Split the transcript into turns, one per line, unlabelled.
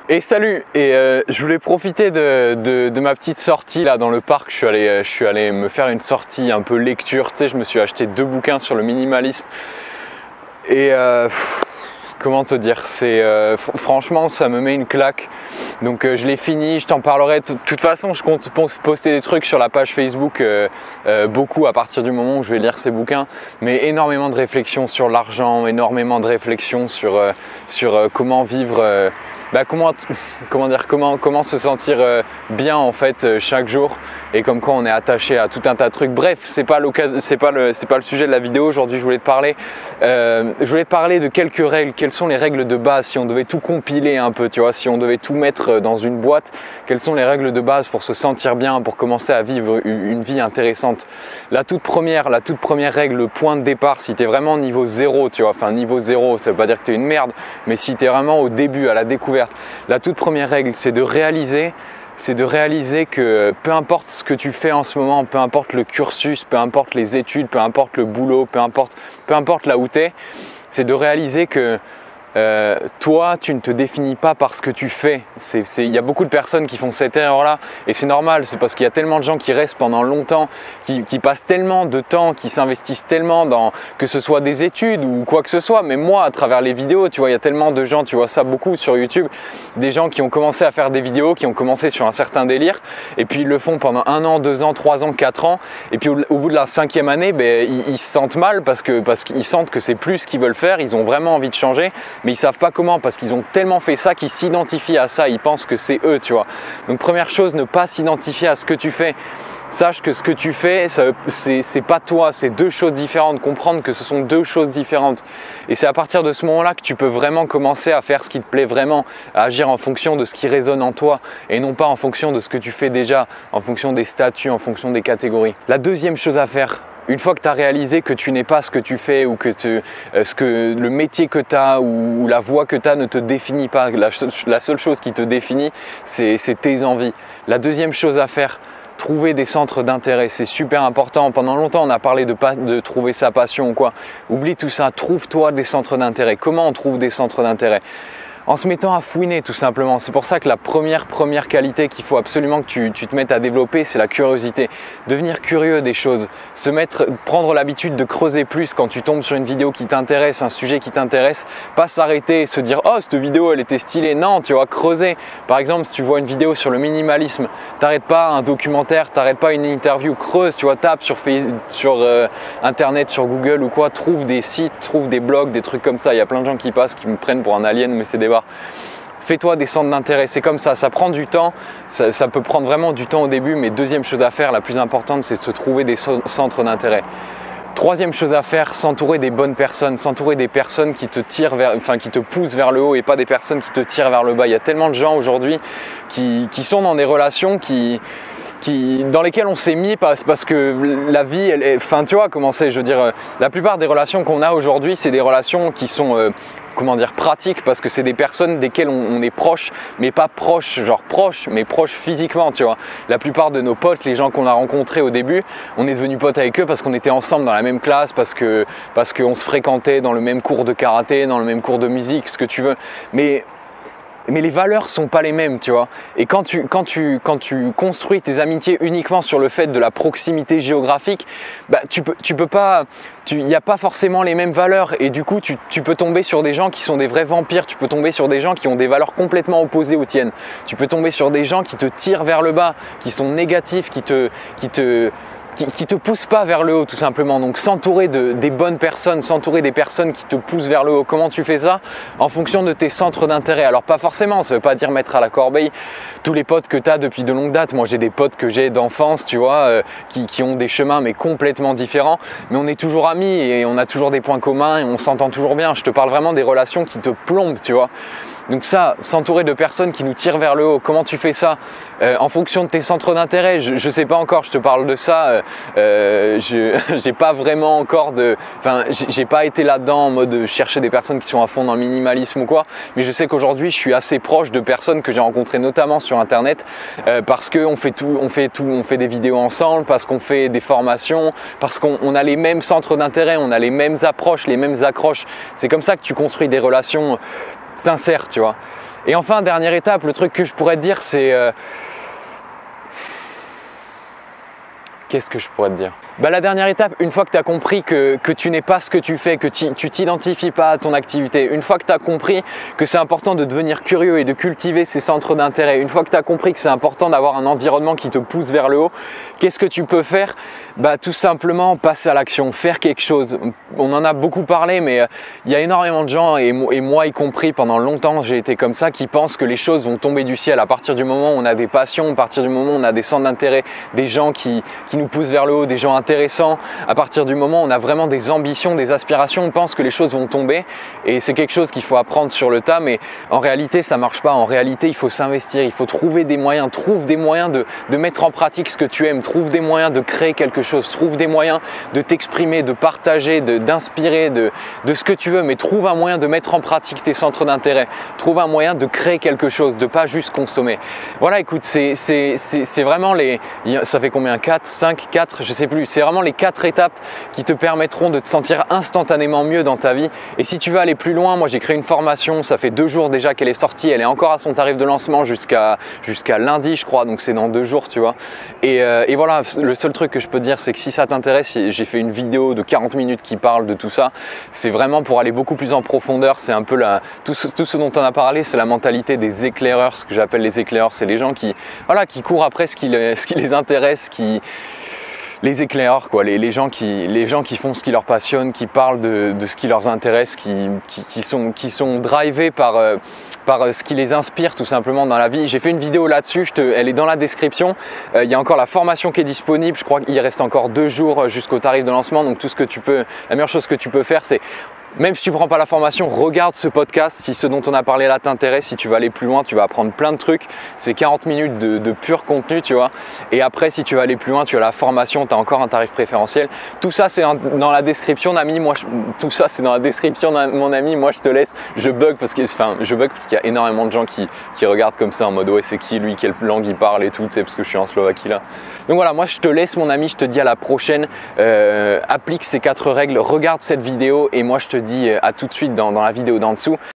Et salut, je voulais profiter de ma petite sortie là dans le parc. Je suis allé me faire une sortie un peu lecture, tu sais, je me suis acheté 2 bouquins sur le minimalisme et comment te dire, franchement ça me met une claque. Donc je l'ai fini, je t'en parlerai. De toute façon je compte poster des trucs sur la page Facebook, beaucoup à partir du moment où je vais lire ces bouquins, mais énormément de réflexions sur l'argent, énormément de réflexions sur comment vivre, comment se sentir bien en fait chaque jour, et comme quoi on est attaché à tout un tas de trucs. Bref, c'est pas le sujet de la vidéo. Aujourd'hui je voulais te parler de quelques règles. Quelles sont les règles de base si on devait tout compiler un peu, tu vois, si on devait tout mettre dans une boîte? Quelles sont les règles de base pour se sentir bien, pour commencer à vivre une vie intéressante? La toute première règle, le point de départ, si tu es vraiment niveau 0, tu vois, enfin niveau 0, ça veut pas dire que tu es une merde, mais si tu es vraiment au début, à la découverte, la toute première règle, c'est de réaliser que peu importe ce que tu fais en ce moment, peu importe le cursus, peu importe les études, peu importe le boulot, peu importe là où tu es, c'est de réaliser que toi, tu ne te définis pas par ce que tu fais. Il y a beaucoup de personnes qui font cette erreur-là, et c'est normal. C'est parce qu'il y a tellement de gens qui restent pendant longtemps, qui passent tellement de temps, qui s'investissent tellement dans, que ce soit des études ou quoi que ce soit. Mais moi, à travers les vidéos, tu vois, il y a tellement de gens, tu vois ça beaucoup sur YouTube, des gens qui ont commencé à faire des vidéos, qui ont commencé sur un certain délire, et puis ils le font pendant 1 an, 2 ans, 3 ans, 4 ans, et puis au bout de la 5e année, ils se sentent mal parce qu'ils sentent que c'est plus ce qu'ils veulent faire. Ils ont vraiment envie de changer, mais ils savent pas comment, parce qu'ils ont tellement fait ça qu'ils s'identifient à ça, ils pensent que c'est eux, tu vois. Donc première chose, ne pas s'identifier à ce que tu fais. Sache que ce que tu fais, c'est pas toi, c'est 2 choses différentes. Comprendre que ce sont 2 choses différentes. Et c'est à partir de ce moment-là que tu peux vraiment commencer à faire ce qui te plaît vraiment, à agir en fonction de ce qui résonne en toi, et non pas en fonction de ce que tu fais déjà, en fonction des statuts, en fonction des catégories. La deuxième chose à faire, une fois que tu as réalisé que tu n'es pas ce que tu fais, ou que le métier que tu as ou la voie que tu as ne te définit pas, la seule chose qui te définit, c'est tes envies. La deuxième chose à faire, trouver des centres d'intérêt, c'est super important. Pendant longtemps, on a parlé de trouver sa passion ou quoi. Oublie tout ça, trouve-toi des centres d'intérêt. Comment on trouve des centres d'intérêt? En se mettant à fouiner, tout simplement. C'est pour ça que la première qualité qu'il faut absolument que tu te mettes à développer, c'est la curiosité. Devenir curieux des choses, prendre l'habitude de creuser plus quand tu tombes sur une vidéo qui t'intéresse, un sujet qui t'intéresse, pas s'arrêter et se dire « Oh, cette vidéo, elle était stylée ». Non, tu vas creuser. Par exemple, si tu vois une vidéo sur le minimalisme, t'arrêtes pas un documentaire, t'arrêtes pas une interview, creuse, tu vois, tape sur Internet, sur Google ou quoi, trouve des sites, trouve des blogs, des trucs comme ça. Il y a plein de gens qui passent, qui me prennent pour un alien, mais c'est des barres. Fais-toi des centres d'intérêt, c'est comme ça prend du temps, ça peut prendre vraiment du temps au début, mais deuxième chose à faire, la plus importante, c'est de se trouver des centres d'intérêt. Troisième chose à faire, s'entourer des bonnes personnes, s'entourer des personnes qui te qui te poussent vers le haut, et pas des personnes qui te tirent vers le bas. Il y a tellement de gens aujourd'hui qui sont dans des relations dans lesquelles on s'est mis parce que la vie, tu vois comment c'est, je veux dire, la plupart des relations qu'on a aujourd'hui, c'est des relations qui sont pratiques, parce que c'est des personnes desquelles on est proche, mais pas proche, genre proche, mais proche physiquement, tu vois. La plupart de nos potes, les gens qu'on a rencontrés au début, on est devenus potes avec eux parce qu'on était ensemble dans la même classe, parce qu'on se fréquentait dans le même cours de karaté, dans le même cours de musique, ce que tu veux. Mais les valeurs sont pas les mêmes, tu vois. Et quand tu construis tes amitiés uniquement sur le fait de la proximité géographique, il n'y a pas forcément les mêmes valeurs, et du coup tu peux tomber sur des gens qui sont des vrais vampires. Tu peux tomber sur des gens qui ont des valeurs complètement opposées aux tiennes. Tu peux tomber sur des gens qui te tirent vers le bas, qui sont négatifs, qui te poussent pas vers le haut, tout simplement. Donc s'entourer des bonnes personnes, s'entourer des personnes qui te poussent vers le haut. Comment tu fais ça? En fonction de tes centres d'intérêt. Alors pas forcément, ça veut pas dire mettre à la corbeille tous les potes que tu as depuis de longues dates. Moi j'ai des potes que j'ai d'enfance, tu vois, qui ont des chemins mais complètement différents, mais on est toujours amis et on a toujours des points communs et on s'entend toujours bien. Je te parle vraiment des relations qui te plombent, tu vois. Donc ça, s'entourer de personnes qui nous tirent vers le haut. Comment tu fais ça? En fonction de tes centres d'intérêt. Je sais pas encore, je te parle de ça. J'ai pas vraiment encore j'ai pas été là-dedans en mode chercher des personnes qui sont à fond dans le minimalisme ou quoi. Mais je sais qu'aujourd'hui, je suis assez proche de personnes que j'ai rencontrées notamment sur Internet, parce qu'on fait des vidéos ensemble, parce qu'on fait des formations, parce qu'on a les mêmes centres d'intérêt, on a les mêmes approches, les mêmes accroches. C'est comme ça que tu construis des relations sincères, tu vois. Et enfin, dernière étape, le truc que je pourrais te dire, c'est qu'est-ce que je pourrais te dire? La dernière étape, une fois que tu as compris que tu n'es pas ce que tu fais, que tu t'identifies pas à ton activité, une fois que tu as compris que c'est important de devenir curieux et de cultiver ces centres d'intérêt, une fois que tu as compris que c'est important d'avoir un environnement qui te pousse vers le haut, qu'est-ce que tu peux faire? Tout simplement passer à l'action, faire quelque chose. On en a beaucoup parlé, mais il y a énormément de gens, et moi y compris pendant longtemps, j'ai été comme ça, qui pensent que les choses vont tomber du ciel à partir du moment où on a des passions, à partir du moment où on a des centres d'intérêt, des gens qui nous poussent vers le haut, des gens intéressant. À partir du moment où on a vraiment des ambitions, des aspirations, on pense que les choses vont tomber, et c'est quelque chose qu'il faut apprendre sur le tas, mais en réalité ça marche pas. En réalité il faut s'investir, il faut trouver des moyens, trouve des moyens de mettre en pratique ce que tu aimes, trouve des moyens de créer quelque chose, trouve des moyens de t'exprimer, de partager, d'inspirer, de ce que tu veux, mais trouve un moyen de mettre en pratique tes centres d'intérêt, trouve un moyen de créer quelque chose, de pas juste consommer. Voilà, écoute, c'est vraiment ça fait combien, 4, 5, 4, je sais plus. C'est vraiment les 4 étapes qui te permettront de te sentir instantanément mieux dans ta vie. Et si tu veux aller plus loin, moi j'ai créé une formation, ça fait 2 jours déjà qu'elle est sortie, elle est encore à son tarif de lancement jusqu'à lundi je crois, donc c'est dans 2 jours, tu vois. Et voilà, le seul truc que je peux te dire, c'est que si ça t'intéresse, j'ai fait une vidéo de 40 minutes qui parle de tout ça. C'est vraiment pour aller beaucoup plus en profondeur, c'est un peu tout ce dont on a parlé, c'est la mentalité des éclaireurs, ce que j'appelle les éclaireurs, c'est les gens qui courent après ce qui les intéresse, les éclaireurs, quoi, les gens qui font ce qui leur passionne, qui parlent de ce qui leur intéresse, qui sont drivés par ce qui les inspire tout simplement dans la vie. J'ai fait une vidéo là-dessus, elle est dans la description. Il y a encore la formation qui est disponible, je crois qu'il reste encore 2 jours jusqu'au tarif de lancement, donc la meilleure chose que tu peux faire, c'est, même si tu ne prends pas la formation, regarde ce podcast si ce dont on a parlé là t'intéresse. Si tu vas aller plus loin, tu vas apprendre plein de trucs. C'est 40 minutes de pur contenu, tu vois. Et après, si tu vas aller plus loin, tu as la formation, tu as encore un tarif préférentiel. Tout ça, c'est dans la description, d'ami. Tout ça, c'est dans la description, mon ami. Moi, je te laisse. Je bug parce qu'il y a énormément de gens qui regardent comme ça en mode ouais, c'est qui lui, quelle langue il parle et tout, tu sais, parce que je suis en Slovaquie là. Donc voilà, moi, je te laisse, mon ami. Je te dis à la prochaine. Applique ces 4 règles, regarde cette vidéo et moi, je te dis à tout de suite dans la vidéo d'en dessous.